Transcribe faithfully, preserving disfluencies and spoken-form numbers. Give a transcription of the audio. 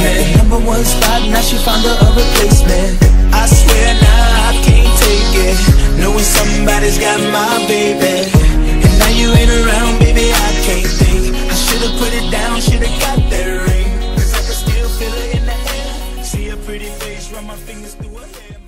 basement. Number one spot, now she found her a replacement. I swear now I can't take it, knowing somebody's got my baby. And now you ain't around, baby, I can't think. I should've put it down, should've got that ring, cause I can still feel it in the air. See her pretty face, run my fingers through her hair.